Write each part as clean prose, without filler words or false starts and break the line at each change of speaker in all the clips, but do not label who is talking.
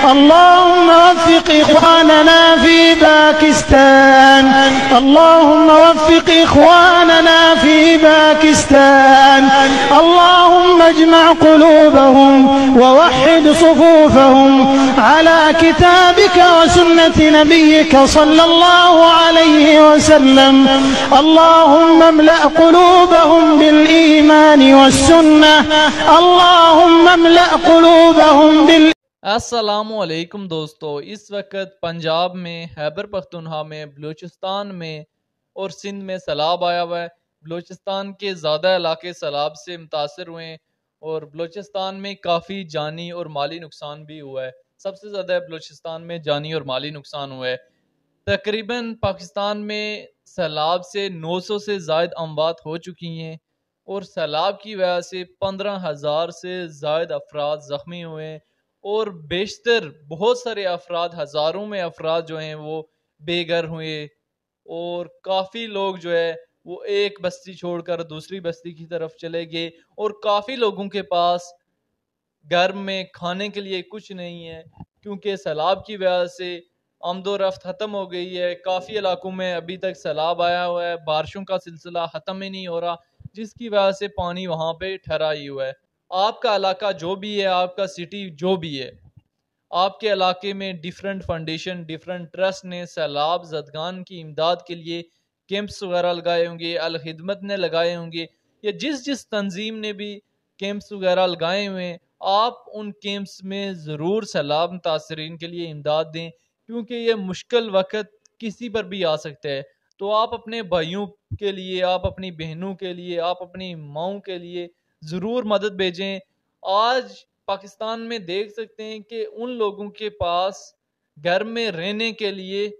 اللهم وفق إخواننا في باكستان، اللهم وفق إخواننا في باكستان، اللهم اجمع قلوبهم ووحد صفوفهم على كتابك وسنة نبيك صلى الله عليه وسلم. اللهم املأ قلوبهم بالإيمان والسنة، اللهم املأ قلوبهم
السلام علیکم دوستو، اس وقت پنجاب میں، خیبر پختونخوا میں، بلوچستان میں اور سندھ میں سیلاب آیا ہوا ہے۔ بلوچستان کے زیادہ علاقے سیلاب سے متاثر ہوئے ہیں اور بلوچستان میں کافی جانی اور مالی نقصان بھی ہوا ہے۔ سب سے زیادہ بلوچستان میں جانی اور مالی نقصان ہوا ہے۔ تقریباً پاکستان میں سیلاب سے 900 سے زائد اموات ہو چکی ہیں اور سیلاب کی وجہ سے 15,000 سے زائد افراد زخمی ہوئے ہیں اور بیشتر بہت سارے افراد، ہزاروں میں افراد جو ہیں وہ بے گھر ہوئے اور کافی لوگ جو ہے وہ ایک بستی چھوڑ کر دوسری بستی کی طرف چلے گئے اور کافی لوگوں کے پاس گھر میں کھانے کے لیے کچھ نہیں ہے، کیونکہ سیلاب کی وجہ سے آمد و رفت ختم ہو گئی ہے۔ کافی علاقوں میں ابھی تک سیلاب آیا ہوا ہے، بارشوں کا سلسلہ ختم ہی نہیں ہو رہا، جس کی وجہ سے پانی وہاں پہ ٹھہرا ہی ہوا ہے۔ آپ کا علاقہ جو بھی ہے، آپ کا سٹی جو بھی ہے، آپ کے علاقے میں ڈیفرنٹ فنڈیشن، ڈیفرنٹ ٹرسٹ نے سیلاب زدگان کی امداد کے لیے کیمپس وغیرہ لگائے ہوں گے، الخدمت نے لگائے ہوں گے، یا جس تنظیم نے بھی کیمپس وغیرہ لگائے ہوئے ہیں، آپ ان کیمپس میں ضرور سیلاب متاثرین کے لیے امداد دیں، کیونکہ یہ مشکل وقت کسی پر بھی آ سکتا ہے۔ تو آپ اپنے بھائیوں کے لیے، آپ اپنی بہنوں کے لیے، آپ اپنی ماؤں کے لیے ضرور مدد بھیجیں۔ آج پاکستان میں دیکھ سکتے ہیں کہ ان لوگوں کے پاس گھر میں رہنے کے لیے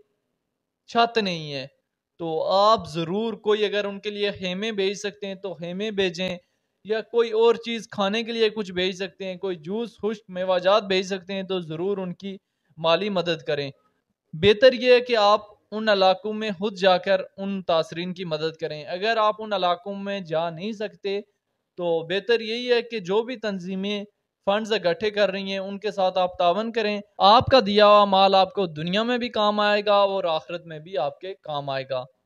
چھت نہیں ہے، تو آپ ضرور کوئی اگر ان کے لیے خیمے بھیج سکتے ہیں تو خیمے بھیجیں، یا کوئی اور چیز کھانے کے لیے کچھ بھیج سکتے ہیں، کوئی جوس، خشک میوہ بھیج سکتے ہیں تو ضرور ان کی مالی مدد کریں۔ بہتر یہ ہے کہ آپ ان علاقوں میں خود جا کر ان متاثرین کی مدد کریں۔ اگر آپ ان علاقوں میں جا نہیں سکتے تو بہتر یہی ہے کہ جو بھی تنظیمیں فنڈز اکٹھے کر رہی ہیں ان کے ساتھ آپ تعاون کریں۔ آپ کا دیا ہوا مال آپ کو دنیا میں بھی کام آئے گا اور آخرت میں بھی آپ کے کام آئے گا۔